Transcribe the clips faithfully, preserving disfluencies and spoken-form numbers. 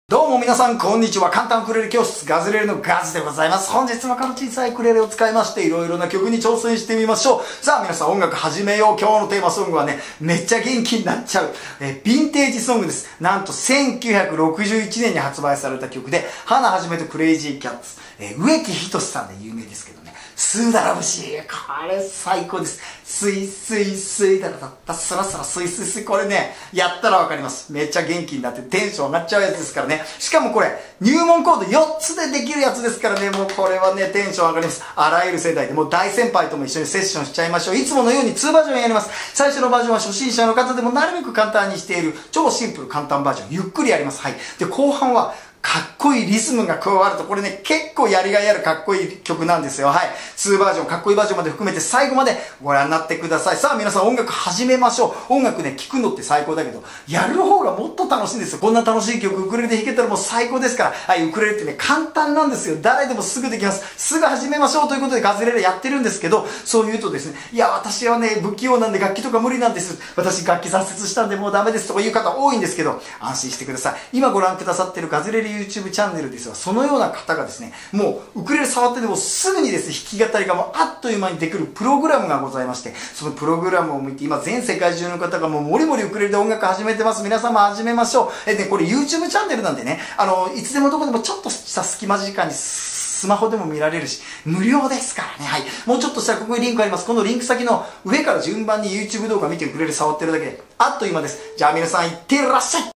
どうも皆さん、こんにちは。簡単ウクレレ教室、ガズレレのガズでございます。本日はこの小さいウクレレを使いまして、いろいろな曲に挑戦してみましょう。さあ皆さん、音楽始めよう。今日のテーマソングはね、めっちゃ元気になっちゃう、えー、ヴィンテージソングです。なんとせんきゅうひゃくろくじゅういちねんに発売された曲で、花はじめとクレイジーキャッツ、えー、植木仁さんで有名ですけどね。スーダラ節。これ最高です。スイスイスイダラダッタスラスラスイスイスイ。これね、やったらわかります。めっちゃ元気になってテンション上がっちゃうやつですからね。しかもこれ、入門コードよっつでできるやつですからね。もうこれはね、テンション上がります。あらゆる世代で、もう大先輩とも一緒にセッションしちゃいましょう。いつものようににバージョンやります。最初のバージョンは初心者の方でもなるべく簡単にしている、超シンプル簡単バージョン。ゆっくりやります。はい。で、後半は、かっこいいリズムが加わると、これね、結構やりがいあるかっこいい曲なんですよ。はい。にバージョン、かっこいいバージョンまで含めて最後までご覧になってください。さあ皆さん音楽始めましょう。音楽ね、聴くのって最高だけど、やる方がもっと楽しいんですよ。こんな楽しい曲、ウクレレで弾けたらもう最高ですから。はい、ウクレレってね、簡単なんですよ。誰でもすぐできます。すぐ始めましょうということでガズレレやってるんですけど、そう言うとですね、いや、私はね、不器用なんで楽器とか無理なんです。私楽器挫折したんでもうダメですとかいう方多いんですけど、安心してください。今ご覧くださってるガズレレ YouTube チャンネルですが、そのような方がですね、もうウクレレ触ってでもすぐにですね、弾き語りがもうあっという間にできるプログラムがございまして、そのプログラムを見て今全世界中の方がもうもりもりウクレレで音楽始めてます。皆様始めましょう。え、ね、これ YouTube チャンネルなんでね、あの、いつでもどこでもちょっとした隙間時間にスマホでも見られるし、無料ですからね。はい。もうちょっとしたらここにリンクあります。このリンク先の上から順番に YouTube 動画見てウクレレ触ってるだけで、あっという間です。じゃあ皆さんいってらっしゃい。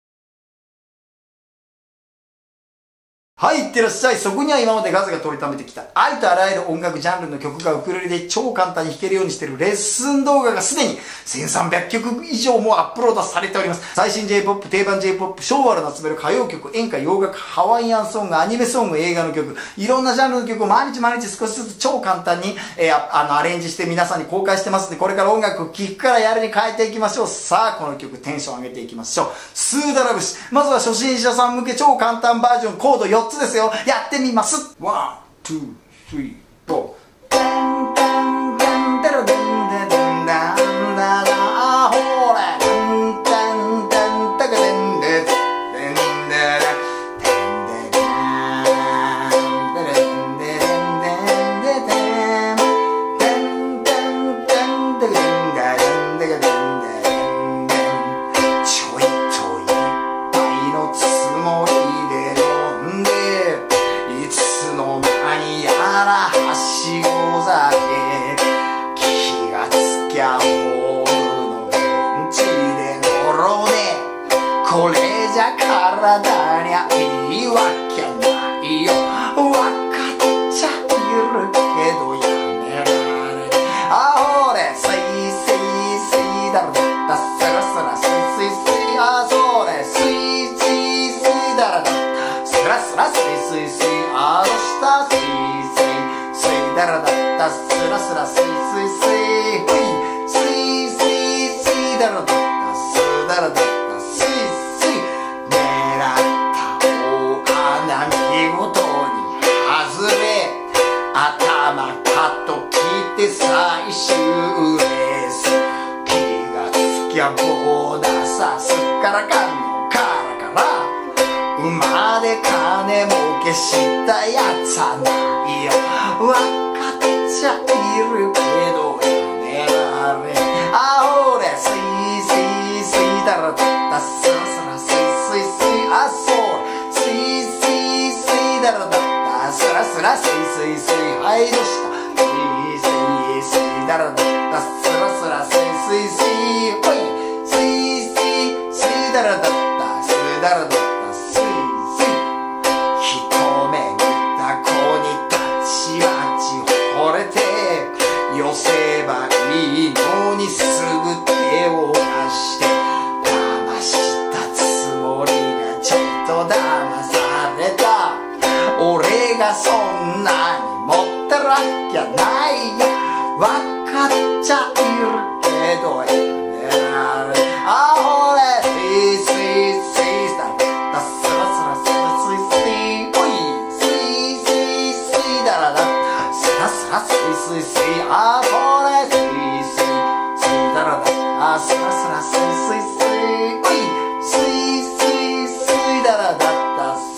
はい、いってらっしゃい。そこには今までガズが取りためてきた、ありとあらゆる音楽ジャンルの曲がウクレレで超簡単に弾けるようにしているレッスン動画がすでにせんさんびゃくきょく以上もアップロードされております。最新 J-ポップ、定番 J-ポップ、昭和の集める歌謡曲、演歌、洋楽、ハワイアンソング、アニメソング、映画の曲、いろんなジャンルの曲を毎日毎日少しずつ超簡単に、えー、あのアレンジして皆さんに公開してますので、これから音楽を聴くからやるに変えていきましょう。さあ、この曲テンション上げていきましょう。スーダラ節。まずは初心者さん向け超簡単バージョン、コードよっつですよ。やってみます。ワン、ツー、スリー、フォー。ダンダンダンダラダンダダンダンダダーほーれ。ダンダンダンダカダンダダンダダこれじゃ体にはいいわけないよ。わかっちゃいるけどやめられない。あほれスイスイスイダラダッタスラスラスイスイスイ。あそれスイスイスイダラダッタスラスラスイスイスイ。あどしたスイスイスイダラダッタスラスラスイスイスイ。ほいスイスイスイダラダッタスダラダッタ頭カット切って最終レース。気がつきゃボーナスさすっからかんのからから馬で金儲けしたやつはないよ。わかっちゃいるけどやめられあほれスイスイスイダラダッタスラスラスイスイスイ。あそうスイスイスイダラダッタスラスラスイスイスイ。はいどうしたスイスイスイダラダッタスラスラスイスイスイ。ほいスイスイスイダラダッタスダラダッタスイスイ。一目見た子にたちまち惚れて寄せばいいのにすぐ手を出して騙したつもりがちょっと騙された。俺がそんなに持ってるわけないよ。わかっちゃいるけどやめられあほれスイスイスイスタダスラスラスイスイスイ。ほいスイスイスイダラダスラスラスイスイスイ。あほれスイスイスイダラダスラスラスイスイスイ。ほいスイスイスイダラダッタス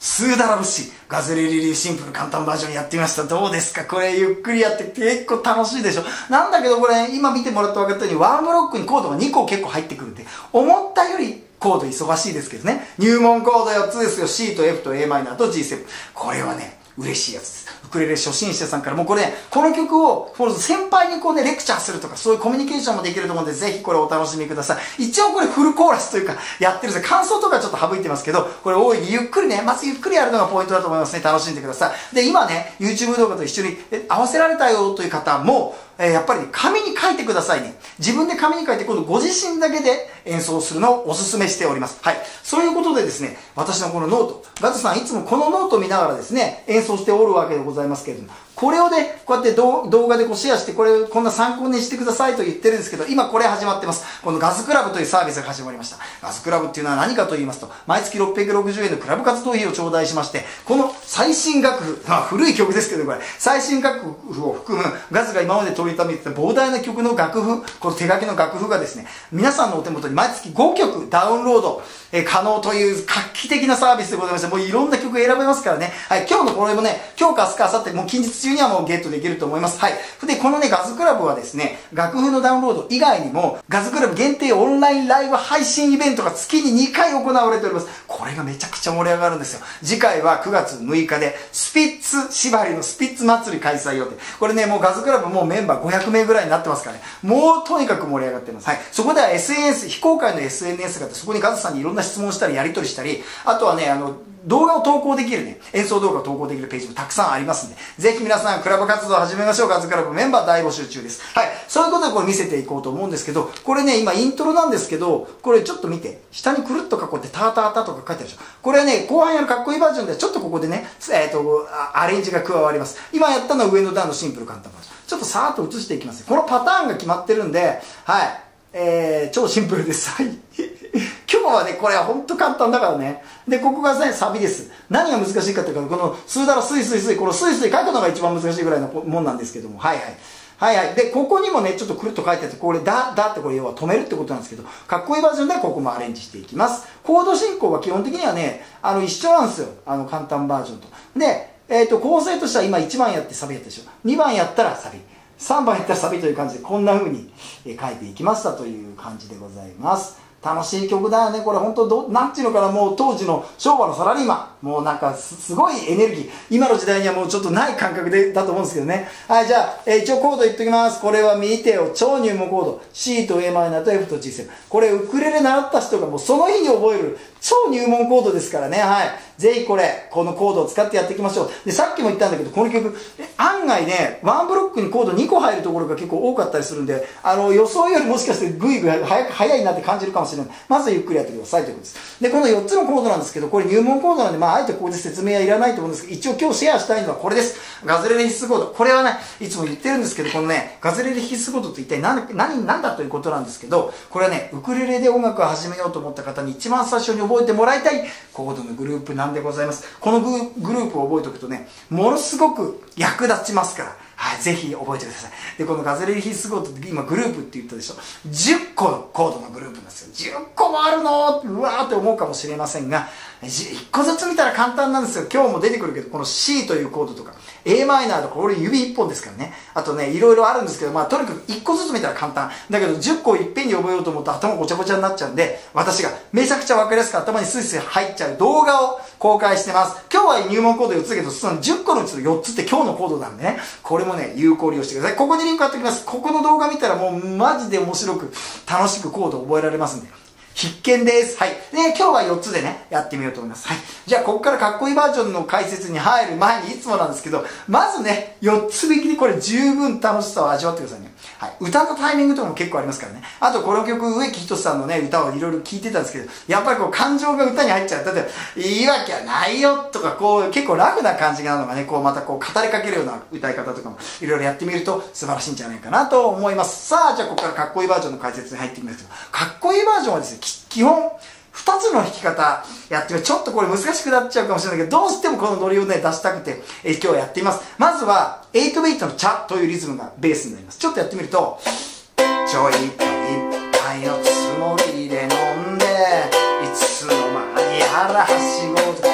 スーダラ節、ガズレレ流シンプル簡単バージョンやってみました。どうですかこれゆっくりやって結構楽しいでしょ。なんだけどこれ、今見てもらって分かったように、ワンブロックにコードがにこ結構入ってくるんで、思ったよりコード忙しいですけどね。入門コードよっつですよ。C と F と エーマイナーと ジーセブン。これはね、嬉しいやつです。ウクレレ初心者さんからもうこれね、この曲を先輩にこうね、レクチャーするとか、そういうコミュニケーションもできると思うんで、ぜひこれお楽しみください。一応これフルコーラスというか、やってるんですよ。感想とかちょっと省いてますけど、これ大いにゆっくりね、まずゆっくりやるのがポイントだと思いますね。楽しんでください。で、今ね、YouTube 動画と一緒に合わせられたよという方も、えー、やっぱり、ね、紙に書いてくださいね。自分で紙に書いて、今度ご自身だけで演奏するのをお勧めしております。はい。そういうことでですね、私のこのノート、ガズさんいつもこのノートを見ながらですね、演奏しておるわけでございますけれども、これをね、こうやって動画でこうシェアして、これ、こんな参考にしてくださいと言ってるんですけど、今これ始まってます。このガズクラブというサービスが始まりました。ガズクラブっていうのは何かと言いますと、毎月ろっぴゃくろくじゅうえんのクラブ活動費を頂戴しまして、この最新楽譜、まあ古い曲ですけど、これ、最新楽譜を含む、ガズが今まで取りためてた膨大な曲の楽譜、この手書きの楽譜がですね、皆さんのお手元に毎月ごきょくダウンロード、えー、可能という画期的なサービスでございまして、もういろんな曲選べますからね。はい、今日のこれもね、今日か明日か明後日、もう近日中にはもうゲットできると思います。はい。で、このね、ガズクラブはですね、楽譜のダウンロード以外にも、ガズクラブ限定オンラインライブ配信イベントが月ににかい行われております。これがめちゃくちゃ盛り上がるんですよ。次回はくがつむいかで、スピッツ縛りのスピッツ祭り開催予定。これね、もうガズクラブもうメンバーごひゃくめいぐらいになってますからね。もうとにかく盛り上がってます。はい。そこでは エスエヌエス、非公開の エスエヌエス があって、そこにガズさんにいろんな質問したり、やり取りしたり、あとはね、あの、動画を投稿できるね、演奏動画を投稿できるページもたくさんありますんで、ぜひ皆さんクラブ活動を始めましょう。ガズクラブメンバー大募集中です。はい。そういうことでこれ見せていこうと思うんですけど、これね、今イントロなんですけど、これちょっと見て、下にくるっと囲ってターターターとか書いてあるでしょ。これはね、後半やるかっこいいバージョンではちょっとここでね、えっと、アレンジが加わります。今やったのは上の段のシンプル簡単バージョン。ちょっとさーっと映していきます。このパターンが決まってるんで、はい。えー、超シンプルです。はい。今日はね、これは本当簡単だからね。で、ここがね、サビです。何が難しいかっていうと、このスーダラスイスイスイ、このスイスイ書くのが一番難しいぐらいのもんなんですけども、はいはい。はいはい。で、ここにもね、ちょっとくるっと書いてあって、これ、だ、だってこれ要は止めるってことなんですけど、かっこいいバージョンではここもアレンジしていきます。コード進行は基本的にはね、あの、一緒なんですよ。あの、簡単バージョンと。で、えっと、構成としては今いちばんやってサビやったでしょ。にばんやったらサビ。さんばんやったらサビという感じで、こんな風に書いていきましたという感じでございます。楽しい曲だよね。これ本当ど、なんていうのかな、もう当時の昭和のサラリーマン。もうなんかす、すごいエネルギー。今の時代にはもうちょっとない感覚で、だと思うんですけどね。はい、じゃあ、えー、一応コード言っときます。これは見てよ。超入門コード。C と エーマイナーと F と ジーセブン。これウクレレ習った人がもうその日に覚える超入門コードですからね。はい。ぜひこれ、このコードを使ってやっていきましょう。で、さっきも言ったんだけど、この曲、案外ね、ワンブロックにコードにこ入るところが結構多かったりするんで、あの、予想よりもしかしてグイグイ早く、早いなって感じるかもしれない。まずゆっくりやってくださいということです。で、このよっつのコードなんですけど、これ入門コードなんで、まあ、あえてここで説明はいらないと思うんですけど、一応今日シェアしたいのはこれです。ガズレレ必須コード。これはね、いつも言ってるんですけど、このね、ガズレレ必須コードって一体何、何、何だということなんですけど、これはね、ウクレレで音楽を始めようと思った方に一番最初に覚えてもらいたいコードのグループなんでございます。このグループを覚えておくとね、ものすごく役立ちますから、はい、ぜひ覚えてください。で、このガズレレ必須コードって今グループって言ったでしょ。じゅっこのコードのグループなんですよ。じゅっこもあるのうわーって思うかもしれませんが、いっこずつ見たら簡単なんですよ。今日も出てくるけど、この C というコードとか、エーマイナーとか、これ指いっぽんですからね。あとね、いろいろあるんですけど、まあとにかくいっこずつ見たら簡単。だけどじゅっこをいっぺんに覚えようと思うと頭ごちゃごちゃになっちゃうんで、私がめちゃくちゃわかりやすく頭にスイスイ入っちゃう動画を公開してます。今日は入門コードよっつだけど、そのじゅっこのうちのよっつって今日のコードなんでね、これもね、有効利用してください。ここにリンク貼っておきます。ここの動画見たらもうマジで面白く楽しくコードを覚えられますんで。必見です。はい。で、今日はよっつでね、やってみようと思います。はい。じゃあ、ここからかっこいいバージョンの解説に入る前にいつもなんですけど、まずね、よっつ引きでこれ十分楽しさを味わってくださいね。はい。歌のタイミングとかも結構ありますからね。あと、この曲、植木仁さんのね、歌をいろいろ聴いてたんですけど、やっぱりこう、感情が歌に入っちゃう。例えば、いいわけはないよとか、こう、結構ラフな感じなのがね、こう、またこう、語りかけるような歌い方とかも、いろいろやってみると素晴らしいんじゃないかなと思います。さあ、じゃあ、ここからかっこいいバージョンの解説に入っていきますけど、かっこいいバージョンはですね、基本、二つの弾き方やってみる。ちょっとこれ難しくなっちゃうかもしれないけど、どうしてもこのノリをね、出したくて、え今日やってみます。まずは、エイトビートのチャというリズムがベースになります。ちょっとやってみると、ちょいと一杯のつもりで飲んで、いつの間にやらはしご。これがエイトビート。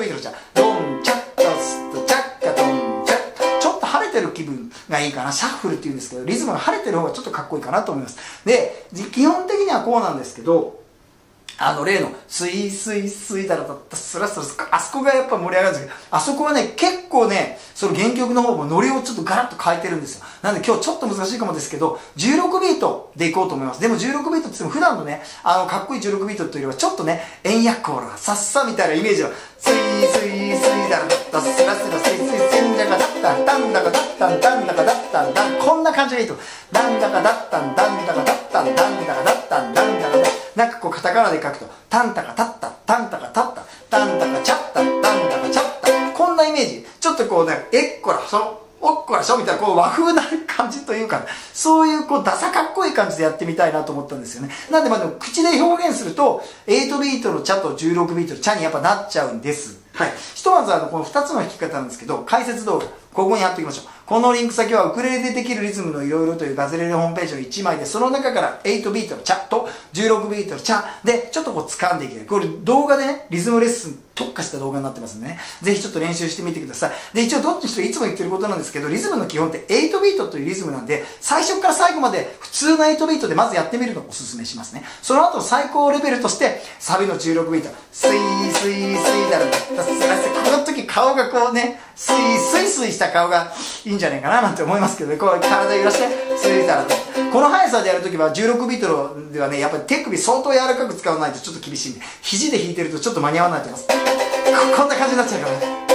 ビートのチャ、ドンチャッタストチャッカドンチャッ、ちょっと晴れてる気分がいいかな。シャッフルって言うんですけど、リズムが晴れてる方がちょっとかっこいいかなと思います。で、基本的にはこうなんですけど、あの例のスイスイスイだらだったスラスラスラ、あそこがやっぱ盛り上がるんですけど、あそこはね結構ねその原曲の方もノリをちょっとガラッと変えてるんですよ。なんで今日ちょっと難しいかもですけどじゅうろくビートでいこうと思います。でもじゅうろくビートって言っても普段のねあのかっこいいじゅうろくビートというよりはちょっとね円やこらさっさみたいなイメージをスイスイスイだらだったスラスラスイスイスンじゃかだったんだんだかだったんだんだかだったんだん、こんな感じがいいと、だんだかだったんだんだかだったんだんだかだったんだんだかだ、なんかこうカタカナで書くとタンタカタッタタンタカタッタタンタカチャッタタンタカチャッタ、こんなイメージ、ちょっとこうねえっこらそおっこらしょみたいなこう和風な感じというか、そういうこうダサかっこいい感じでやってみたいなと思ったんですよね。なんでまあでも口で表現するとエイトビートのチャとじゅうろくビートのチャにやっぱなっちゃうんです。はい、ひとまずあのこのふたつの弾き方なんですけど、解説動画ここに貼っておきましょう。このリンク先はウクレレでできるリズムのいろいろというガズレレホームページのいちまいで、その中からエイトビートのチャとじゅうろくビートのチャでちょっとこう掴んでいける。これ動画でねリズムレッスン特化した動画になってますんでね、ぜひちょっと練習してみてください。で一応どっちにしろいつも言ってることなんですけど、リズムの基本ってエイトビートというリズムなんで、最初から最後まで普通のエイトビートでまずやってみるのをおすすめしますね。その後最高レベルとしてサビのじゅうろくビートスイスイスイだらだったスラスラ、この時顔がこうねスイスイスイした顔がいいんじゃないかななんて思いますけどね、こう体揺らしてスイだらだ、この速さでやるときはじゅうろくビートではねやっぱり手首相当柔らかく使わないとちょっと厳しいんで、肘で弾いてるとちょっと間に合わないと思います。こんな感じになっちゃうからね。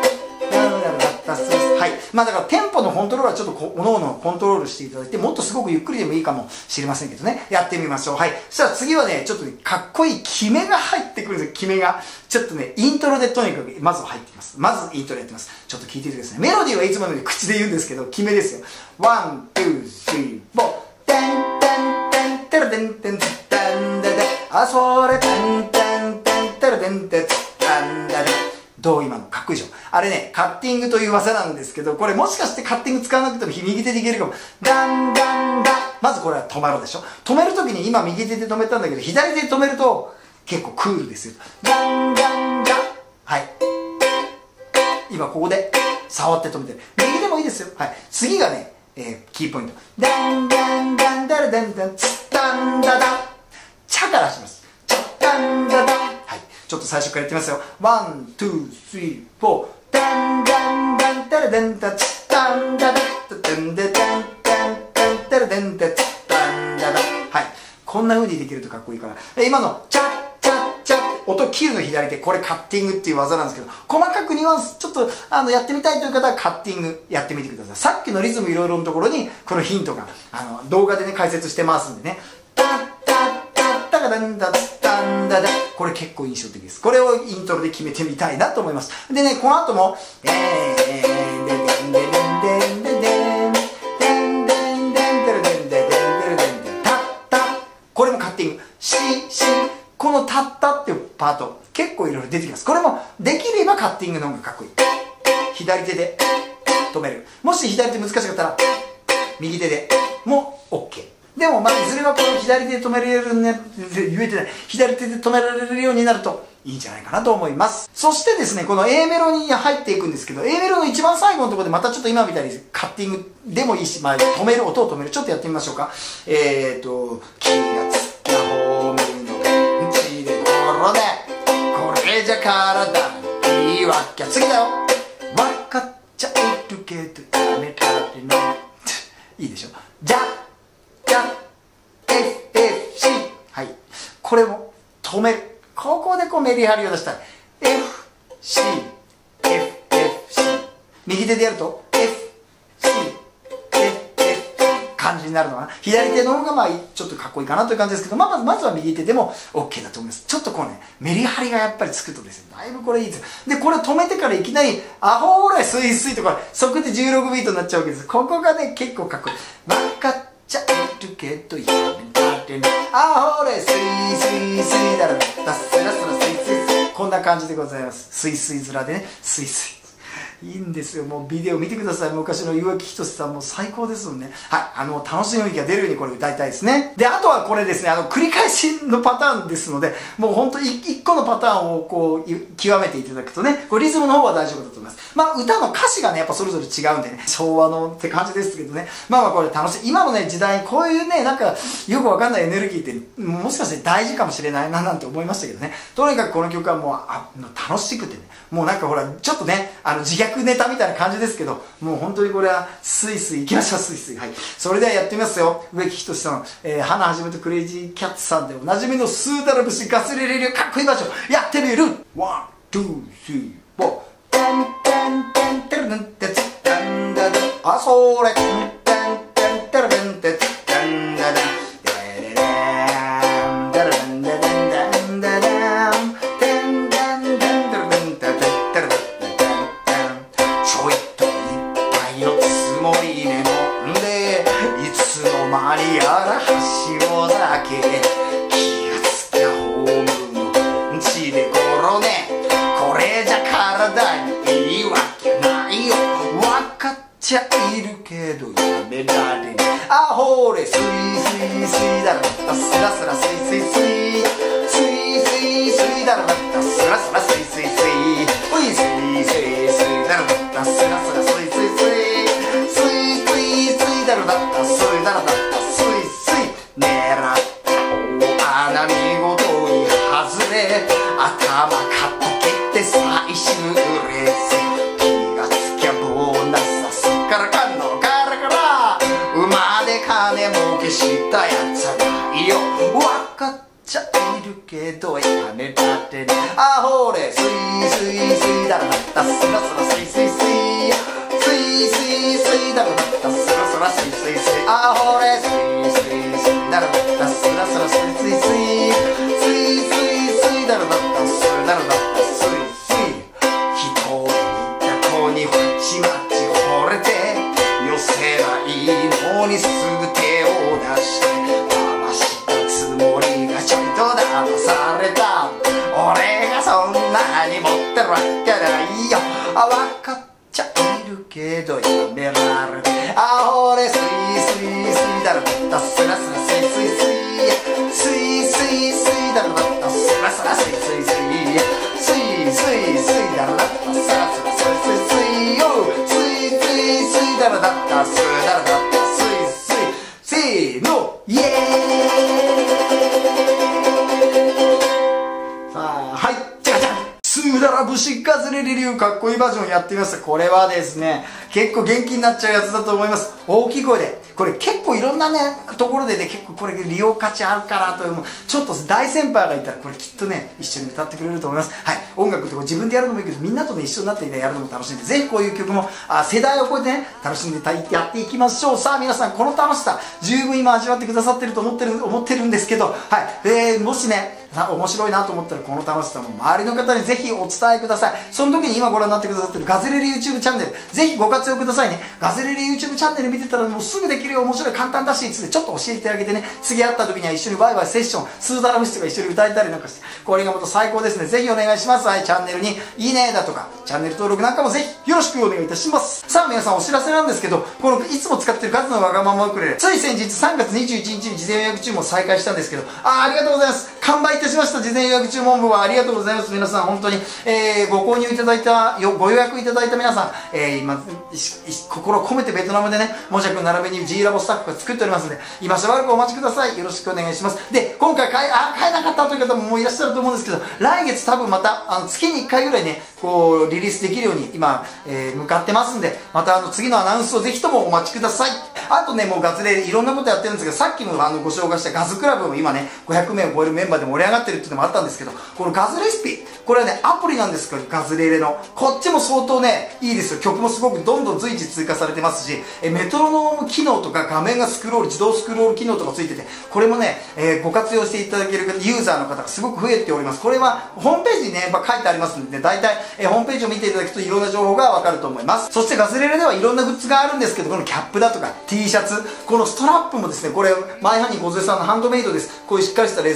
はい、まあだからテンポのコントロールはちょっとおのおのコントロールしていただいて、もっとすごくゆっくりでもいいかもしれませんけどね、やってみましょう。はい、そしたら次はねちょっと、ね、かっこいい決めが入ってくるんですよ。決めがちょっとねイントロでとにかくまず入ってきます。まずイントロやってます。ちょっと聞いててください。メロディーはいつものように口で言うんですけど、決めですよ。ワン、ツー、スリー、フォー、テンテンテンテラテンテンテンテンテン、あそれテンテンテンテラテンテンテンテン、どう今のかっこいいでしょ。あれねカッティングという技なんですけど、これもしかしてカッティング使わなくても右手でいけるかも。ダンダンダン、まずこれは止まるでしょ。止めるときに今右手で止めたんだけど、左手で止めると結構クールですよ。ダンダンダン、はい、今ここで触って止めてる。右でもいいですよ。はい、次がね、えー、キーポイント。ダンダンダンダルダンダンツダンダダン、チャからします。チャダンダダン、はい、ちょっと最初からやってみますよ。ワン、ツー、スリー、フォー、ダンダンダンダルダンダツダンダダッダンダダンダンダンダルダンダツダンダダ、はい、こんな風にできるとかっこいいから。今のチャッチャッチャッ音切るの左手、これカッティングっていう技なんですけど、細かくニュアンスちょっとあのやってみたいという方はカッティングやってみてください。さっきのリズムいろいろのところにこのヒントがあの動画でね解説してますんでね。タッタッタッタカダンダツダンダダ、これ結構印象的です。これをイントロで決めてみたいなと思います。でねこの後もえーデデンデデンデンデデンデンデンデンデンデンデンデンデンデンタッタッ、これもカッティングシシ、このタッタっていうパート結構いろいろ出てきます。これもできればカッティングの方がかっこいい。左手で止める、もし左手難しかったら右手でも OK。 でもまあいずれはこの左手で止められるね、言えてない、左手で止められるようになるといいんじゃないかなと思います。そしてですねこの A メロに入っていくんですけど、 A メロの一番最後のところでまたちょっと今みたいにカッティングでもいいし、まあ、止める音を止める、ちょっとやってみましょうか。えーと気がつったホームのベンチでころでこれじゃ体いいわけ、次だよ。分かっちゃいるけどやめられないいいでしょ。じゃじゃ エフエフシー、 はい、これも止める、ここでこうメリハリを出したい。 エフシー エフエフシー、 右手でやると エフシー エフエフ 感じになるのかな。左手の方がまあちょっとかっこいいかなという感じですけど、まあ、まずまずは右手でも OK だと思います。ちょっとこうねメリハリがやっぱりつくとですね、だいぶこれいいですよ。でこれ止めてからいきなりアホーライスイスイとかそこでじゅうろくビートになっちゃうわけです。ここがね結構かっこいい。分かっちゃいるけどやめられない、あほれスイスイスイだらだスラスラスイスイスイ、こんな感じでございます。スイスイ面でねスイスイいいんですよ。もうビデオ見てください。昔の岩城仁さんも最高ですもんね。はい。あの、楽しい雰囲気が出るようにこれ歌いたいですね。で、あとはこれですね、あの、繰り返しのパターンですので、もうほんと一個のパターンをこう、極めていただくとね、これリズムの方は大丈夫だと思います。まあ、歌の歌詞がね、やっぱそれぞれ違うんでね、昭和のって感じですけどね。まあまあこれ楽しい。今のね、時代にこういうね、なんか、よくわかんないエネルギーって、もしかして大事かもしれないななんて思いましたけどね。とにかくこの曲はもう、あ、楽しくてね、もうなんかほら、ちょっとね、あの、自虐ネタみたいな感じですけど、もう本当にこれは、スイスイ、行きましょう、スイスイ。はい。それではやってみますよ。植木仁さん、えー、花はじめとクレイジーキャッツさんでおなじみのスーダラ節ガスレレリかっこいいバージョン、やってみる。ワン、ツー、スリー、フォー。テンテンテンテルテンテツテンダダあ、それ。テンテンテンテルテンテツテンダダマリアら橋をだけ気がつきゃホームの地でゴロねこれじゃ体にいいわけないよわかっちゃいるけどやめられねあほれスイスイスイだらだったスラスラスイスイスイスイスイスイだらだったスラスラスイスイスイおいスイスイスイだらだったスラスラスイスイスイスイスイスイだらだったスイだらだった狙った大穴見事に外れ頭かっこけて最終レース気がつきゃボーナスはすっからかんのからから馬で金儲けしたやつはないよわかっちゃいるけどやめたってねあほれスイスイスイだらだったスラスラスイスイスイスイスイスイだらだったスラスラスイスイスイあほれスイスイスイだらだったスラスラスイスイスイスイスイスイだらだったスだらだったスイスイ一人いた子にフチマチ惚れて寄せないのにすぐ手を出して騙したつもりがちょいと騙された俺がそんなに持ってるわけないよあわかっちゃいるけどやめられねあほれスイスイスイだらだったスラスラスイスイスイスイスイスイだらだったスラスラスイスイスイスイスイスイだらだったスラスラスイスイスイよスイスイスイだらだったスだらだったスイスイせーのイエーイさあはいじゃじゃんスーダラ節ガズレレ流かっこいいバージョンやってみました。これはですね、結構元気になっちゃうやつだと思います。大きい声で。これ結構いろんなね、ところでね、結構これ利用価値あるかなという、ちょっと大先輩がいたら、これきっとね、一緒に歌ってくれると思います。はい。音楽って自分でやるのもいいけど、みんなとね、一緒になって、ね、やるのも楽しいんで、ぜひこういう曲も、あ世代を超えてね、楽しんでやっていきましょう。さあ皆さん、この楽しさ、十分今味わってくださってると思ってる、思ってるんですけど、はい。えー、もしね、面白いなと思ったらこの楽しさも周りの方にぜひお伝えください。その時に今ご覧になってくださってるガズレレ YouTube チャンネルぜひご活用くださいね。ガズレレ YouTube チャンネル見てたらもうすぐできるよ面白い簡単だしつってちょっと教えてあげてね次会った時には一緒にバイバイセッションスーダラムシとか一緒に歌えたりなんかしてこれがまた最高ですね。ぜひお願いします。はい、チャンネルにいいねだとかチャンネル登録なんかもぜひよろしくお願いいたします。さあ皆さんお知らせなんですけどこのいつも使ってるガズのわがままウクレレつい先日さんがつにじゅういちにちに事前予約注文再開したんですけどあーありがとうございます。完売いたしました。事前予約注文部はありがとうございます。皆さん本当に、えー、ご購入いただいたよご予約いただいた皆さん、えー、今心込めてベトナムでねもじゃくん並びに G ラボスタッフが作っておりますので今しばらくお待ちください。よろしくお願いします。で今回買えあ買えなかったという方ももういらっしゃると思うんですけど来月多分またあの月にいっかいぐらいねこうリリースできるように今、えー、向かってますんでまたあの次のアナウンスをぜひともお待ちください。あとねもうガズレレいろんなことやってるんですがさっきもあのご紹介したガズクラブも今ねごひゃくめいを超えるメンバーで盛り上がってるっていうのもあったんですけどこのガズレシピこれはねアプリなんですけどガズレレのこっちも相当ねいいですよ。曲もすごくどんどん随時追加されてますしえメトロノーム機能とか画面がスクロール自動スクロール機能とかついててこれもね、えー、ご活用していただけるユーザーの方がすごく増えております。これはホームページにねやっぱ書いてありますので大体、えー、ホームページを見ていただくといろんな情報がわかると思います。そしてガズレレではいろんなグッズがあるんですけどこのキャップだとか T シャツこのストラップもですねこれマイハニー小杉さんのハンドメイドです。こういうしっかりしたレザーのね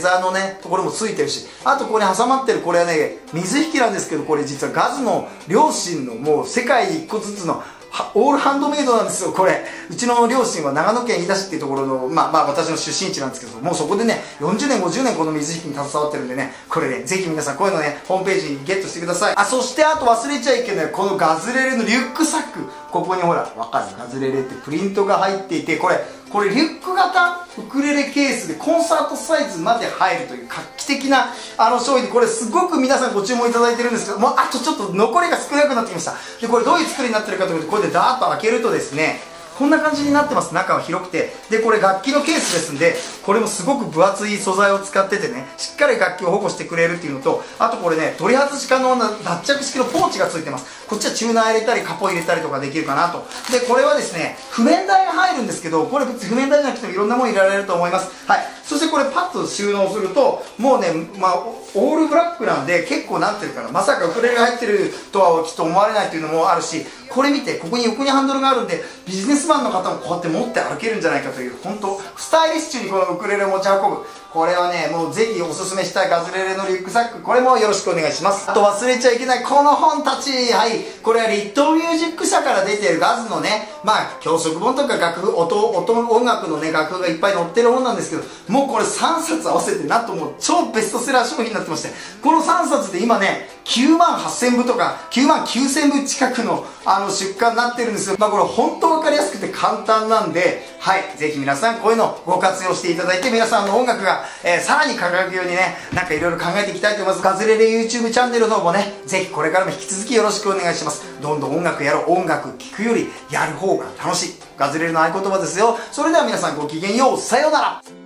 ね、ところもついてるし、あとここに挟まってるこれはね、水引なんですけど、これ実はガズの両親のもう世界にいっこずつのオールハンドメイドなんですよ、これ。うちの両親は長野県飯田市っていうところの、まあまあ私の出身地なんですけど、もうそこでね、よんじゅうねん、ごじゅうねんこの水引に携わってるんでね、これね、ぜひ皆さんこういうのね、ホームページにゲットしてください。あ、そしてあと忘れちゃいけない、このガズレレのリュックサック。ここにほら、わかる？ガズレレってプリントが入っていて、これ、これリュック型ウクレレケースでコンサートサイズまで入るという画期的なあの商品で、これすごく皆さんご注文いただいてるんですけども、あとちょっと残りが少なくなってきました。で、これどういう作りになってるかというと、これでダーッと開けるとですね、こんな感じになってます。中は広くて。で、これ楽器のケースですんで、これもすごく分厚い素材を使っててね、しっかり楽器を保護してくれるっていうのと、あとこれね、取り外し可能な脱着式のポーチがついてます。こっちはチューナー入れたり、カポ入れたりとかできるかなと。で、これはですね、譜面台が入るんですけど、これ別に譜面台じゃなくてもいろんなもの入れられると思います。はい。そしてこれパッと収納すると、もうね、まあ、オールブラックなんで、結構なんていうかな、まさかウクレレが入ってるとはきっと思われないっていうのもあるし、これ見て、ここに横にハンドルがあるんで、ビジネスマンの方もこうやって持って歩けるんじゃないかという、本当スタイリッシュにこのウクレレを持ち運ぶ。これはね、もうぜひおすすめしたいガズレレのリュックサック、これもよろしくお願いします。あと忘れちゃいけないこの本たち。はい。これはリットルミュージック社から出ているガズのね、まあ、教則本とか楽譜、音、音、音楽のね、楽譜がいっぱい載ってる本なんですけど、もうこれさんさつ合わせてなんともう超ベストセラー商品になってまして、このさんさつで今ね、きゅうまんはっせんぶとかきゅうまんきゅうせんぶ近くのあの出荷になってるんですよ。まあこれ本当わかりやすくて簡単なんで、はい、ぜひ皆さんこういうのをご活用していただいて、皆さんの音楽が、えー、さらに輝くようにね、なんかいろいろ考えていきたいと思います。ガズレレ YouTube チャンネルの方もね、ぜひこれからも引き続きよろしくお願いします。どんどん音楽やろう。音楽聴くよりやる方が楽しい。ガズレレの合言葉ですよ。それでは皆さんごきげんよう。さようなら。